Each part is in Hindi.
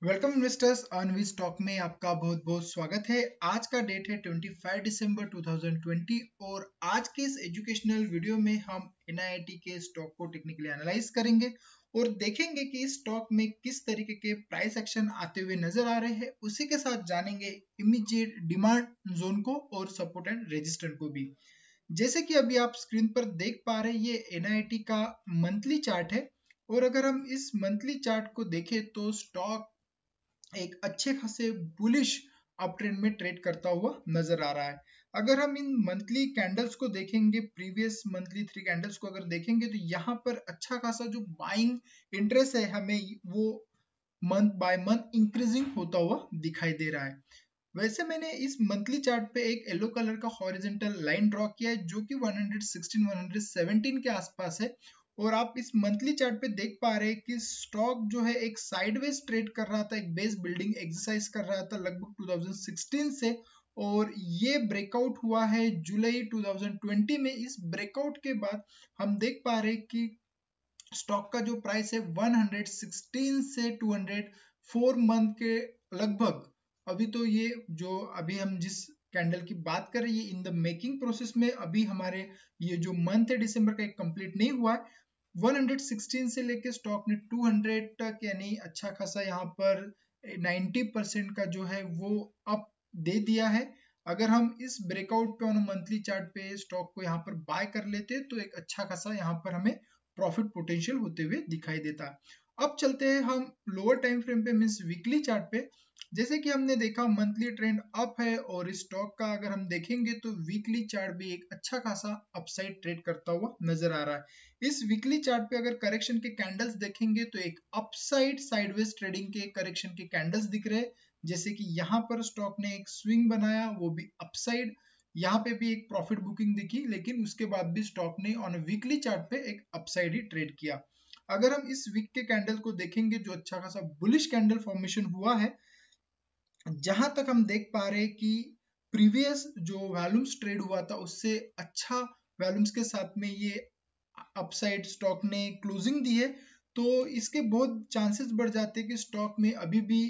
वेलकम इन्वेस्टर्स अनवी स्टॉक में आपका बहुत बहुत स्वागत है। आज का डेट है 25 दिसंबर 2020 और आज के इस एजुकेशनल वीडियो में हम एनआईटी के स्टॉक को टेक्निकली एनालाइज करेंगे और देखेंगे कि इस स्टॉक में किस तरीके के प्राइस एक्शन आते हुए नजर आ रहे हैं। उसी के साथ जानेंगे इमीडिएट डिमांड जोन को और सपोर्ट एंड रेजिस्टेंस को भी। जैसे कि अभी आप स्क्रीन पर देख पा रहे हैं, ये एनआईटी का मंथली चार्ट है और अगर हम इस मंथली चार्ट को देखें तो स्टॉक एक अच्छे खासे बुलिश अप ट्रेंड में ट्रेड करता हुआ नजर आ रहा है। अगर हम इन मंथली कैंडल्स को देखेंगे, प्रीवियस मंथली 3 कैंडल्स को अगर देखेंगे तो यहाँ पर अच्छा खासा जो बाइंग इंटरेस्ट है हमें वो मंथ बाय मंथ इंक्रीजिंग होता हुआ दिखाई दे रहा है। वैसे मैंने इस मंथली चार्ट पे एक येलो कलर का हॉरिजॉन्टल लाइन ड्रॉ किया है जो कि 116 117 के आसपास है और आप इस मंथली चार्ट पे देख पा रहे हैं कि स्टॉक जो है एक साइडवेज ट्रेड कर रहा था, एक बेस बिल्डिंग एक्सरसाइज कर रहा था लगभग 2016 से और ये ब्रेकआउट हुआ है जुलाई 2020 में। इस ब्रेकआउट के बाद हम देख पा रहे हैं कि स्टॉक का जो प्राइस है 116 से 204 मंथ के लगभग, अभी तो ये जो अभी हम जिस कैंडल की बात कर रहे हैं इन द मेकिंग प्रोसेस में, अभी हमारे ये जो मंथ है दिसंबर का एक कंप्लीट नहीं हुआ है। 116 से लेके स्टॉक ने 200 तक यानी अच्छा खासा यहाँ पर 90% का जो है वो अप दे दिया है। अगर हम इस ब्रेकआउट पे ऑन मंथली चार्ट पे स्टॉक को यहाँ पर बाय कर लेते तो एक अच्छा खासा यहाँ पर हमें प्रॉफिट पोटेंशियल होते हुए दिखाई देता है। अब चलते हैं हम लोअर टाइम फ्रेम पे मींस वीकली चार्ट पे। जैसे कि हमने देखा मंथली ट्रेंड अप है और इस स्टॉक का अगर हम देखेंगे तो वीकली चार्ट भी एक अच्छा खासा अपसाइड ट्रेड करता हुआ नजर आ रहा है। इस वीकली चार्ट पे अगर करेक्शन के कैंडल्स देखेंगे तो एक अपसाइड साइडवेज ट्रेडिंग के करेक्शन के कैंडल्स दिख रहे हैं। जैसे कि यहाँ पर स्टॉक ने एक स्विंग बनाया वो भी अपसाइड, यहाँ पे भी एक प्रॉफिट बुकिंग दिखी लेकिन उसके बाद भी स्टॉक ने ऑन वीकली चार्ट पे एक अपसाइड ही ट्रेड किया। अगर हम इस वीक के कैंडल को देखेंगे जो अच्छा खासा बुलिश कैंडल फॉर्मेशन हुआ है, जहां तक हम देख पा रहे हैं कि प्रीवियस जो वॉल्यूम्स ट्रेड हुआ था उससे अच्छा वॉल्यूम्स के साथ में ये अपसाइड स्टॉक ने क्लोजिंग दी है, तो इसके बहुत चांसेस बढ़ जाते हैं कि स्टॉक में अभी भी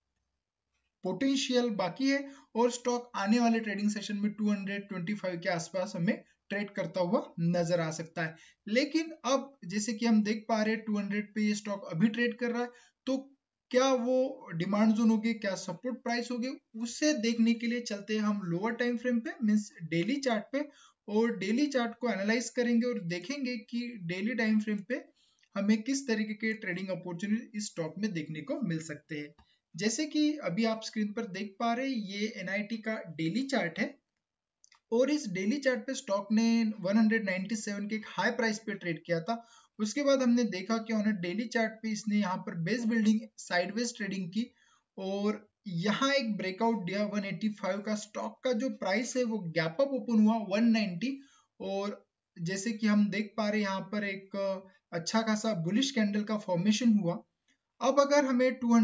पोटेंशियल बाकी है और स्टॉक आने वाले ट्रेडिंग सेशन में 225 के आसपास हमें ट्रेड करता हुआ नजर आ सकता है। लेकिन अब जैसे कि हम देख पा रहे हैं 200 पे ये स्टॉक अभी ट्रेड कर रहा है, तो क्या वो डिमांड जोन होगी, क्या सपोर्ट प्राइस होगी, उसे देखने के लिए चलते हैं हम लोअर टाइम फ्रेम पे मींस डेली चार्ट पे और डेली चार्ट को एनालाइज करेंगे और देखेंगे कि डेली टाइम फ्रेम पे हमें किस तरीके के ट्रेडिंग अपॉर्चुनिटी इस स्टॉक में देखने को मिल सकते हैं। जैसे कि अभी आप स्क्रीन पर देख पा रहे हैं ये एनआईटी का डेली चार्ट है और इस डेली चार्ट पे स्टॉक ने 197 के एक हाई प्राइस पे ट्रेड किया था। उसके बाद हमने देखा कि ऑन डेली चार्ट पे इसने यहाँ पर बेस बिल्डिंग साइडवेज ट्रेडिंग की और यहाँ एक ब्रेकआउट दिया 185 का। स्टॉक का जो प्राइस है वो गैप अप ओपन हुआ 190 और जैसे कि हम देख पा रहे हैं यहाँ पर एक अच्छा खासा बुलिश कैंडल का फॉर्मेशन हुआ। अब अगर हमें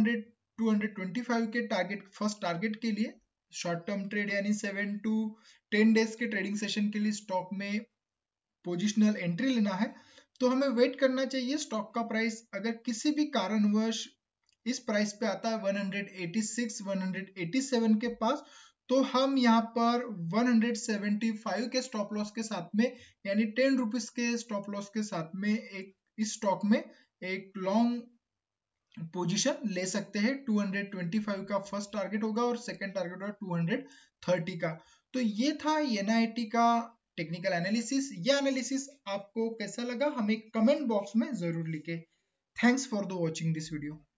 225 के टारगेट फर्स्ट टारगेट के लिए शॉर्ट टर्म ट्रेड यानी 7 टू 10 डेज के ट्रेडिंग सेशन के लिए स्टॉक में पोजिशनल एंट्री लेना है तो हमें वेट करना चाहिए। स्टॉक का प्राइस अगर किसी भी कारणवश इस प्राइस पे आता है 186 187 के पास, तो हम यहाँ पर 175 के स्टॉप लॉस के साथ में यानी 10 रुपीज के स्टॉप लॉस के साथ में एक इस स्टॉक में एक लॉन्ग पोजीशन ले सकते हैं। 225 का फर्स्ट टारगेट होगा और सेकंड टारगेट होगा 230 का। तो ये था एनआईटी का टेक्निकल एनालिसिस। ये एनालिसिस आपको कैसा लगा हमें कमेंट बॉक्स में जरूर लिखे। Thanks for the watching this video.